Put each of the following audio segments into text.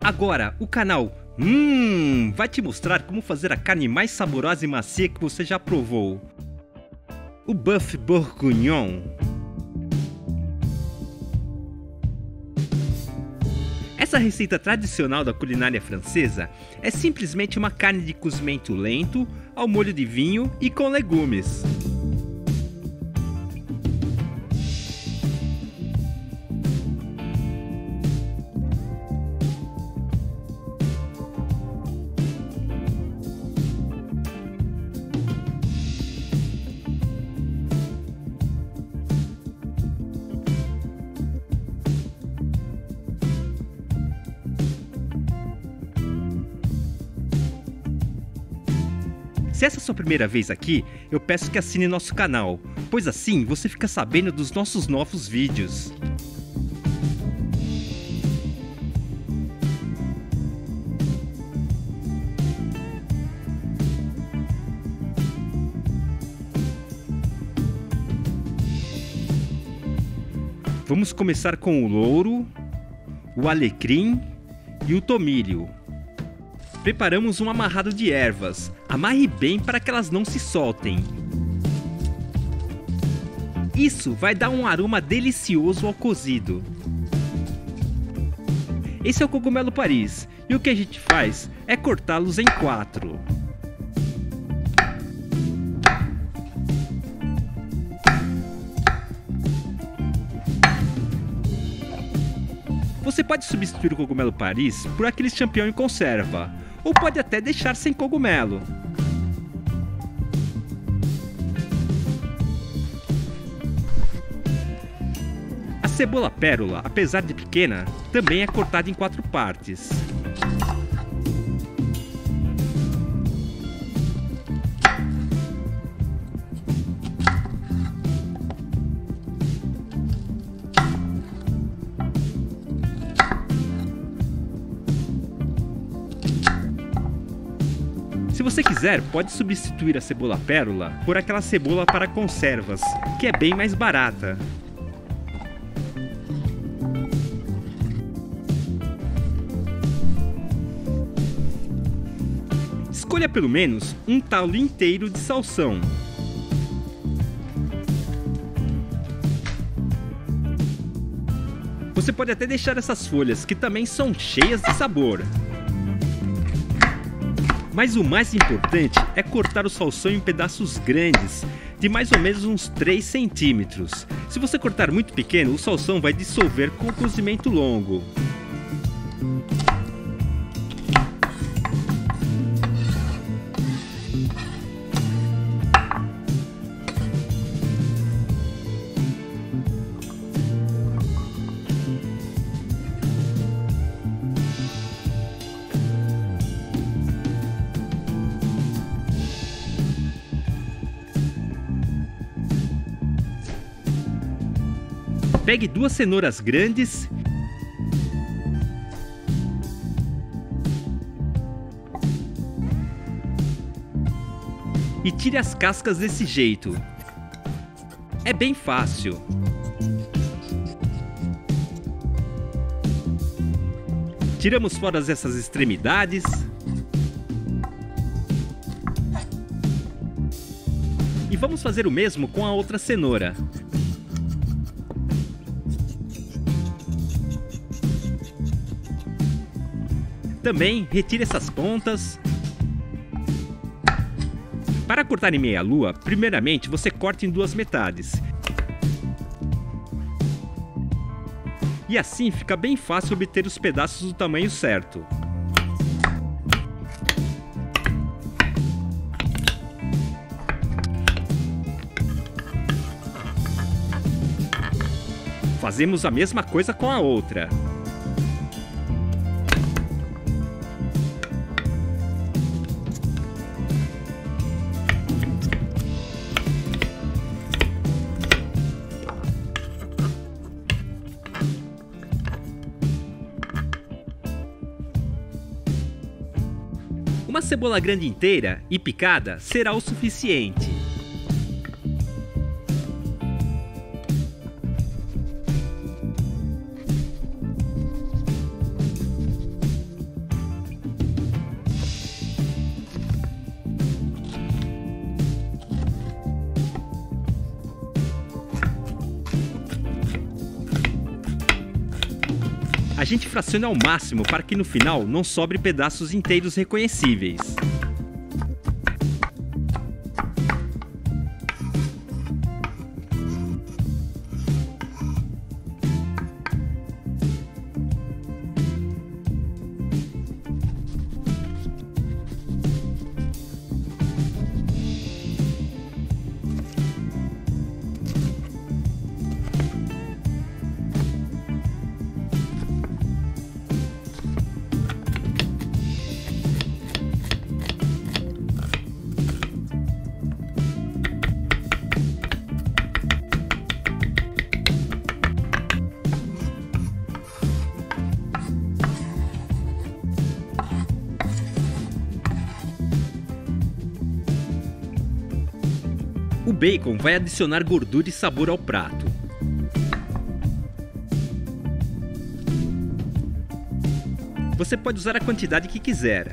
Agora, o canal vai te mostrar como fazer a carne mais saborosa e macia que você já provou. O Bœuf Bourguignon. Essa receita tradicional da culinária francesa é simplesmente uma carne de cozimento lento, ao molho de vinho e com legumes. Se essa é a sua primeira vez aqui, eu peço que assine nosso canal, pois assim você fica sabendo dos nossos novos vídeos. Vamos começar com o louro, o alecrim e o tomilho. Preparamos um amarrado de ervas. Amarre bem para que elas não se soltem. Isso vai dar um aroma delicioso ao cozido. Esse é o cogumelo Paris, e o que a gente faz é cortá-los em 4. Você pode substituir o cogumelo Paris por aquele champignon em conserva, ou pode até deixar sem cogumelo. A cebola pérola, apesar de pequena, também é cortada em 4 partes. Se você quiser, pode substituir a cebola pérola por aquela cebola para conservas, que é bem mais barata. Escolha pelo menos um talo inteiro de salsão. Você pode até deixar essas folhas, que também são cheias de sabor. Mas o mais importante é cortar o salsão em pedaços grandes, de mais ou menos uns 3 centímetros. Se você cortar muito pequeno, o salsão vai dissolver com o cozimento longo. Pegue 2 cenouras grandes e tire as cascas desse jeito. É bem fácil. Tiramos fora essas extremidades. E vamos fazer o mesmo com a outra cenoura. Também retire essas pontas. Para cortar em meia lua, primeiramente você corta em 2 metades. E assim fica bem fácil obter os pedaços do tamanho certo. Fazemos a mesma coisa com a outra. Uma cebola grande inteira e picada será o suficiente. gente fraciona ao máximo para que no final não sobre pedaços inteiros reconhecíveis. O bacon vai adicionar gordura e sabor ao prato. Você pode usar a quantidade que quiser.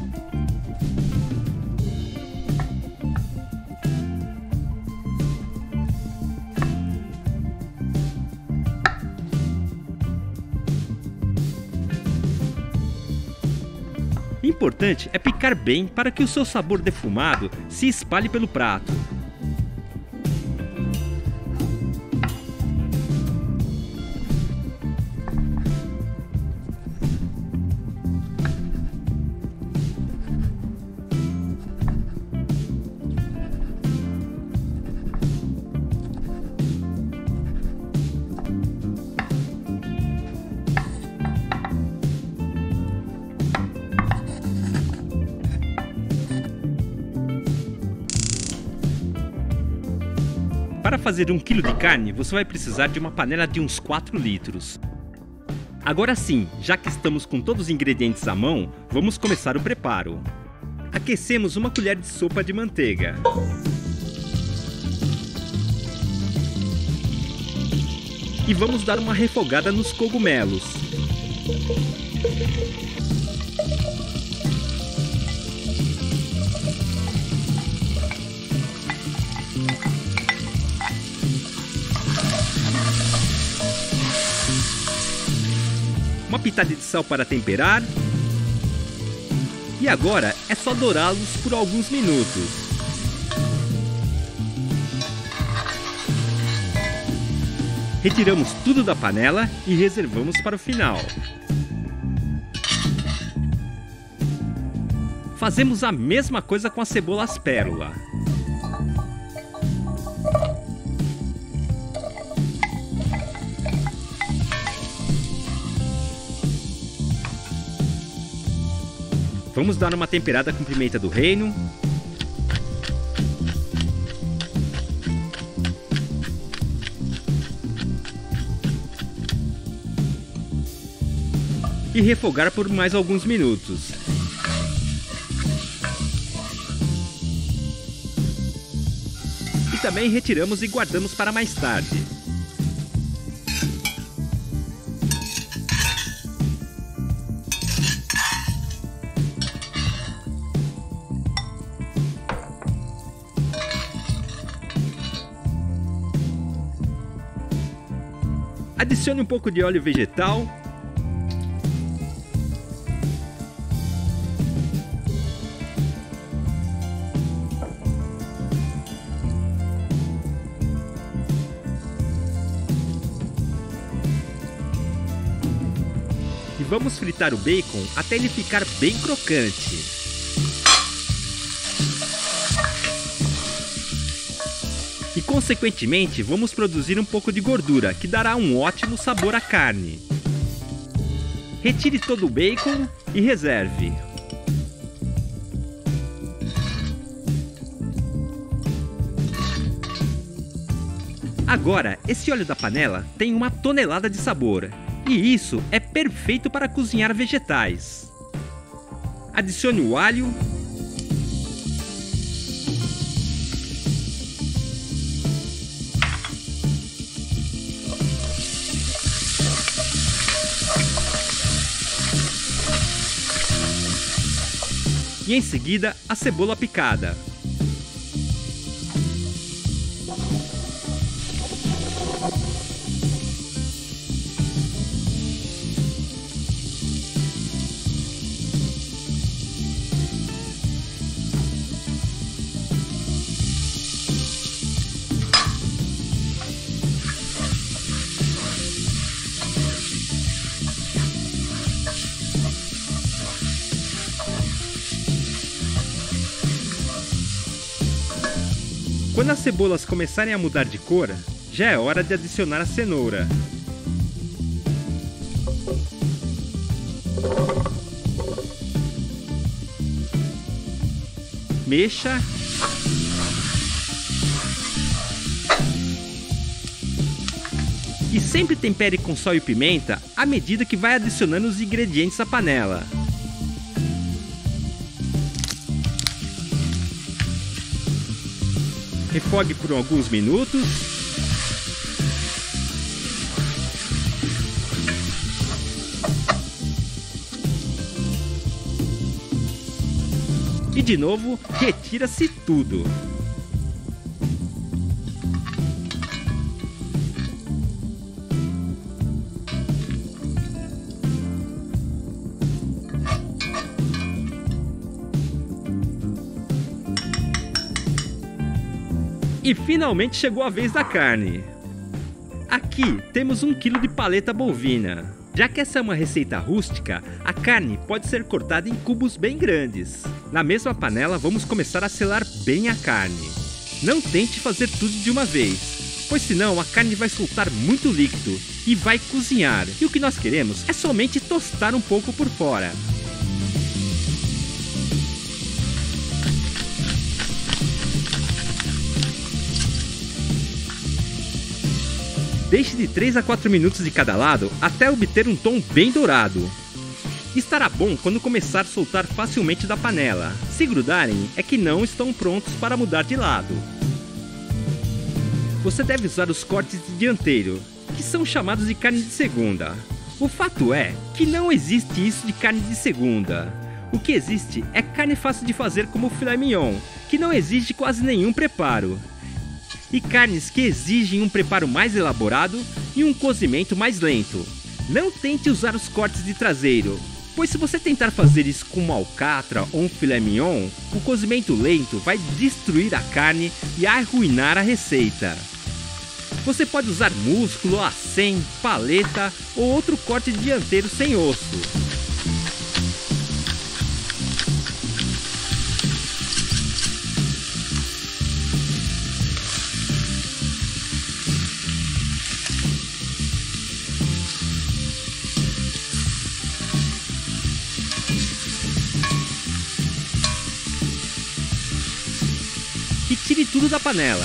Importante é picar bem para que o seu sabor defumado se espalhe pelo prato. Para fazer 1 kg de carne, você vai precisar de uma panela de uns 4 litros. Agora sim, já que estamos com todos os ingredientes à mão, vamos começar o preparo. Aquecemos uma colher de sopa de manteiga. E vamos dar uma refogada nos cogumelos. Uma pitada de sal para temperar. E agora é só dourá-los por alguns minutos. Retiramos tudo da panela e reservamos para o final. Fazemos a mesma coisa com a cebola aspérula. Vamos dar uma temperada com pimenta do reino. E refogar por mais alguns minutos. E também retiramos e guardamos para mais tarde. Adicione um pouco de óleo vegetal. E vamos fritar o bacon até ele ficar bem crocante. E consequentemente vamos produzir um pouco de gordura, que dará um ótimo sabor à carne. Retire todo o bacon e reserve. Agora, esse óleo da panela tem 1 tonelada de sabor, e isso é perfeito para cozinhar vegetais. Adicione o alho. E em seguida, a cebola picada. Quando as cebolas começarem a mudar de cor, já é hora de adicionar a cenoura. Mexa. E sempre tempere com sal e pimenta à medida que vai adicionando os ingredientes à panela. Refogue por alguns minutos. E de novo, retira-se tudo. E finalmente chegou a vez da carne. Aqui temos 1 kg de paleta bovina. Já que essa é uma receita rústica, a carne pode ser cortada em cubos bem grandes. Na mesma panela vamos começar a selar bem a carne. Não tente fazer tudo de uma vez, pois senão a carne vai soltar muito líquido e vai cozinhar. E o que nós queremos é somente tostar um pouco por fora. Deixe de 3 a 4 minutos de cada lado até obter um tom bem dourado. Estará bom quando começar a soltar facilmente da panela. Se grudarem, é que não estão prontos para mudar de lado. Você deve usar os cortes de dianteiro, que são chamados de carne de segunda. O fato é que não existe isso de carne de segunda. O que existe é carne fácil de fazer como o filé mignon, que não exige quase nenhum preparo. E carnes que exigem um preparo mais elaborado e um cozimento mais lento. Não tente usar os cortes de traseiro, pois se você tentar fazer isso com uma alcatra ou um filé mignon, o cozimento lento vai destruir a carne e arruinar a receita. Você pode usar músculo, acém, paleta ou outro corte dianteiro sem osso. E tire tudo da panela.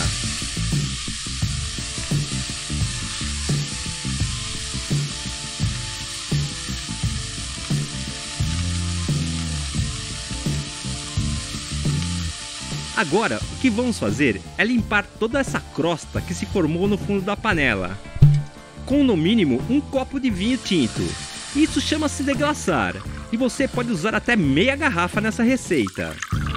Agora, o que vamos fazer é limpar toda essa crosta que se formou no fundo da panela, com no mínimo 1 copo de vinho tinto. Isso chama-se deglaçar, e você pode usar até meia garrafa nessa receita.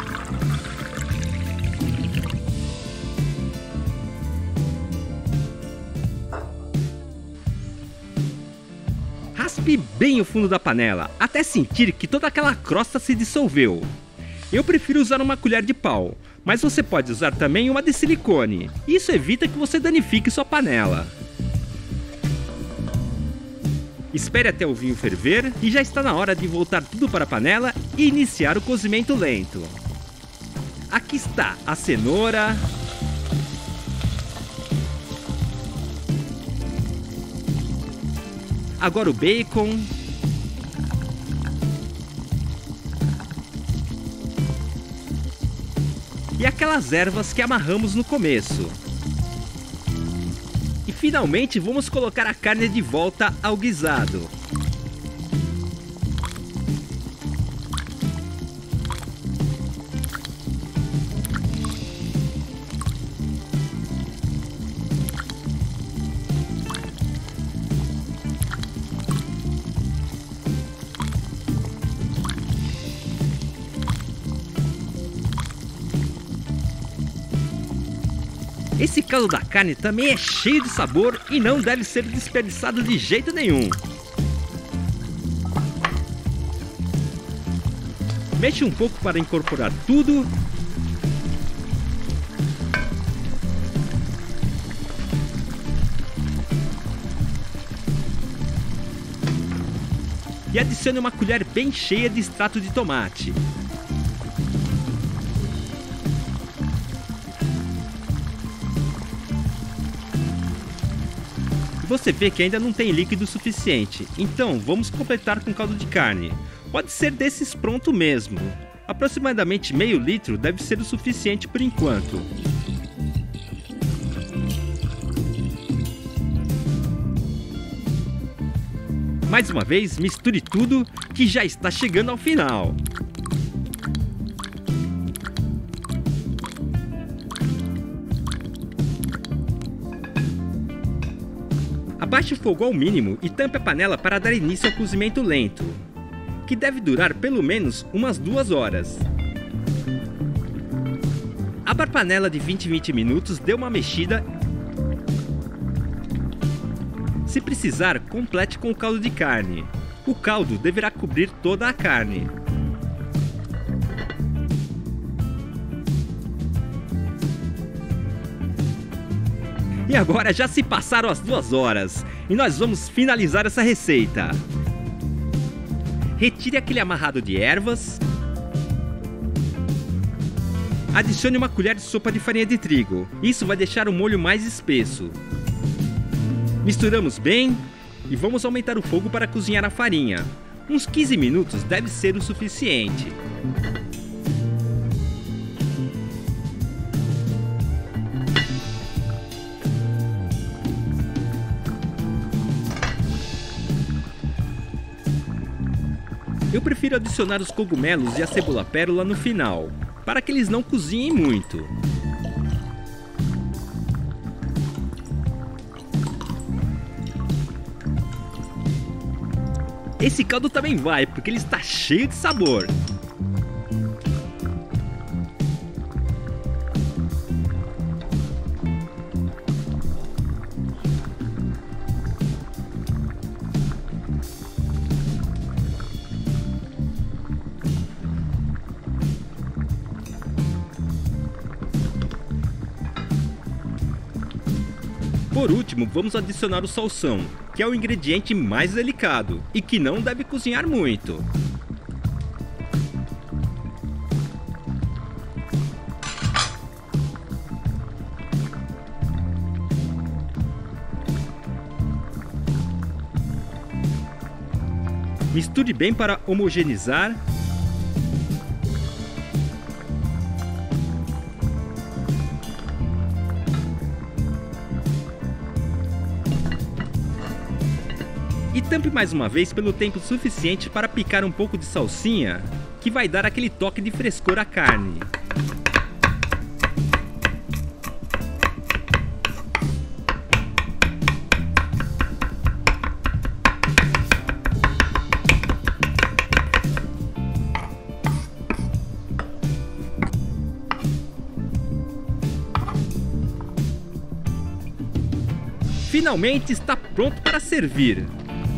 Raspe bem o fundo da panela, até sentir que toda aquela crosta se dissolveu. Eu prefiro usar uma colher de pau, mas você pode usar também uma de silicone. Isso evita que você danifique sua panela. Espere até o vinho ferver e já está na hora de voltar tudo para a panela e iniciar o cozimento lento. Aqui está a cenoura, agora o bacon, e aquelas ervas que amarramos no começo. E finalmente vamos colocar a carne de volta ao guisado. Esse caldo da carne também é cheio de sabor e não deve ser desperdiçado de jeito nenhum. Mexe um pouco para incorporar tudo. E adicione uma colher bem cheia de extrato de tomate. Você vê que ainda não tem líquido suficiente, então vamos completar com caldo de carne. Pode ser desses pronto mesmo. Aproximadamente meio litro deve ser o suficiente por enquanto. Mais uma vez, misture tudo que já está chegando ao final. Abaixe o fogo ao mínimo e tampe a panela para dar início ao cozimento lento, que deve durar pelo menos umas 2 horas. Abra a panela de 20 em 20 minutos, dê uma mexida. Se precisar, complete com o caldo de carne. O caldo deverá cobrir toda a carne. E agora já se passaram as 2 horas e nós vamos finalizar essa receita. Retire aquele amarrado de ervas. Adicione uma colher de sopa de farinha de trigo. Isso vai deixar o molho mais espesso. Misturamos bem e vamos aumentar o fogo para cozinhar a farinha. Uns 15 minutos deve ser o suficiente. Eu prefiro adicionar os cogumelos e a cebola pérola no final, para que eles não cozinhem muito. Esse caldo também vai, porque ele está cheio de sabor. Por último, vamos adicionar o salsão, que é o ingrediente mais delicado e que não deve cozinhar muito. Misture bem para homogeneizar. E tampe mais uma vez pelo tempo suficiente para picar um pouco de salsinha, que vai dar aquele toque de frescor à carne. Finalmente está pronto para servir.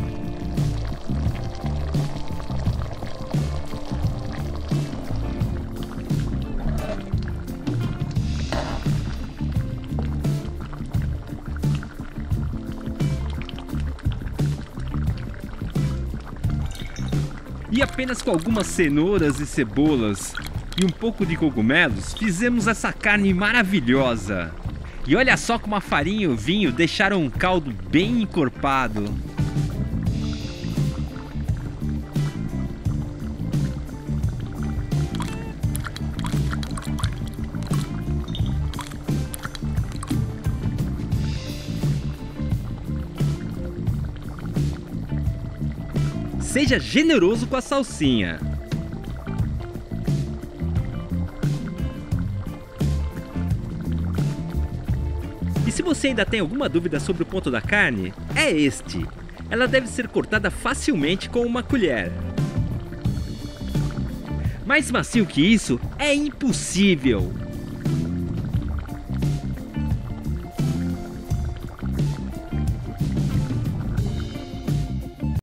E apenas com algumas cenouras e cebolas e um pouco de cogumelos, fizemos essa carne maravilhosa. E olha só como a farinha e o vinho deixaram um caldo bem encorpado. Seja generoso com a salsinha. E se você ainda tem alguma dúvida sobre o ponto da carne, é este. Ela deve ser cortada facilmente com uma colher. Mais macio que isso é impossível.